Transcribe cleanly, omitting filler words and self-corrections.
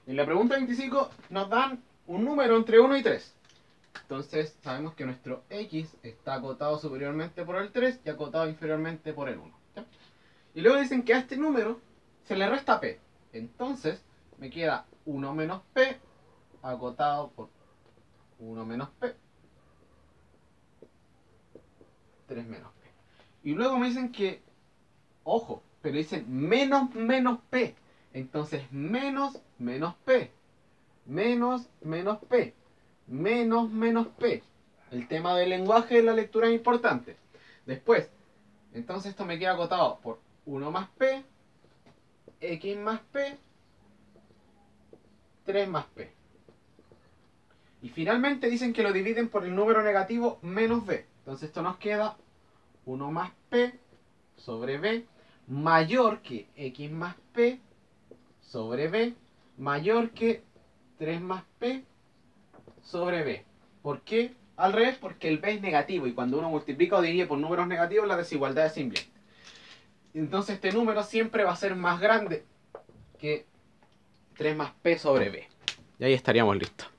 En la pregunta 25 nos dan un número entre 1 y 3. Entonces sabemos que nuestro x está acotado superiormente por el 3 y acotado inferiormente por el 1. ¿Ya? Y luego dicen que a este número se le resta p. Entonces me queda 1 menos p acotado por 1 menos p, 3 menos p. Y luego me dicen que, ojo, pero dicen menos menos p. Entonces menos menos p, menos menos p, menos menos p. El tema del lenguaje de la lectura es importante. Después, entonces esto me queda acotado por 1 más p, x más p, 3 más p. Y finalmente dicen que lo dividen por el número negativo menos b. Entonces esto nos queda 1 más p sobre b mayor que x más p sobre b mayor que 3 más p sobre b. ¿Por qué? Al revés, porque el b es negativo y cuando uno multiplica o divide por números negativos la desigualdad es invierte. Entonces este número siempre va a ser más grande que 3 más p sobre b. Y ahí estaríamos listos.